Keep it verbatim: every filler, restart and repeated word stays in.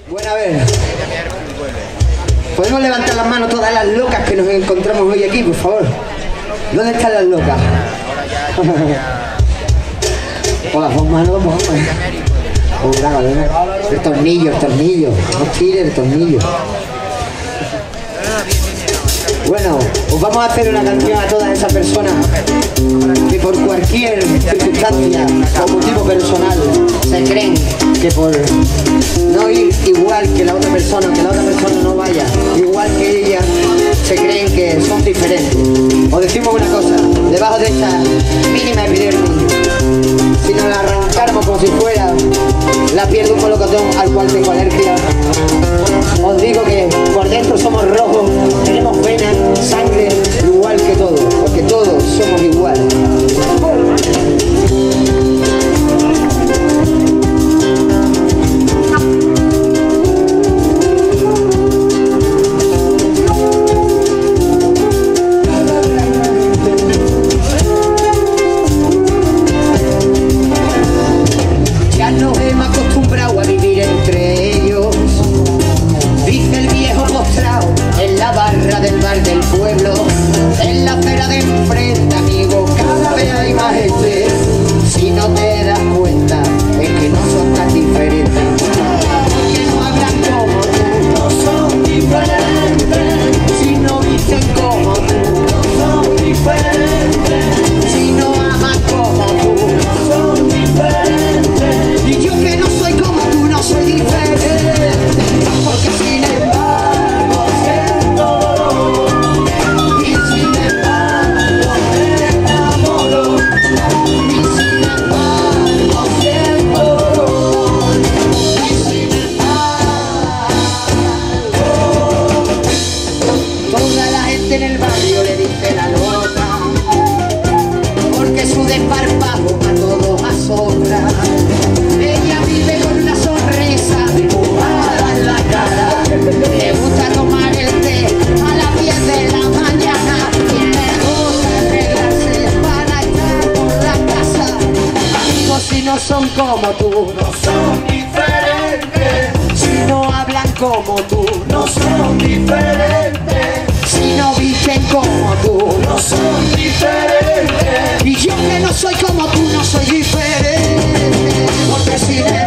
Bueno, a ver. ¿Podemos levantar las manos todas las locas que nos encontramos hoy aquí, por favor? ¿Dónde están las locas? Hola, pon mano, pon mano. El tornillo, el tornillo. No tire el tornillo. Bueno, os vamos a hacer una canción a todas esas personas que por cualquier circunstancia o motivo personal se creen que por no ir igual que la otra persona, que la otra persona no vaya igual que ella, se creen que son diferentes. Os decimos una cosa, debajo de esta mínima epidermis, si nos la arrancáramos como si fuera la piel de un melocotón al cual tengo alergia, os digo que por dentro somos rojos, tenemos venas, sangre, igual que todos, porque todos somos iguales. Ya nos hemos acostumbrado a vivir entre ellos, dice el viejo postrado en la barra del bar del pueblo, en la acera de enfrente, amigo, cada vez hay más gente. Si no te das cuenta, es que no son tan diferentes, que no hablan como tú, no son diferentes. Si no visten como tú, no son diferentes. Si no aman como tú, no son diferentes. Y yo que no soy como tú, no soy diferente, porque sin embargo siento dolor, y sin embargo me enamoro, y sin embargo siento dolor, y sin embargo toda la gente en el barrio le dice la loca, porque su desparpajo a todos asombra. Ella vive con una sonrisa dibujada en la cara, le gusta tomar el té a las diez de la mañana y le gusta arreglarse para estar por la casa. Amigos, si no son como tú, no son diferentes. Si no hablan como tú, no son diferentes. Si no visten como tú, no son diferentes. Y yo que no soy como tú, no soy diferente, porque si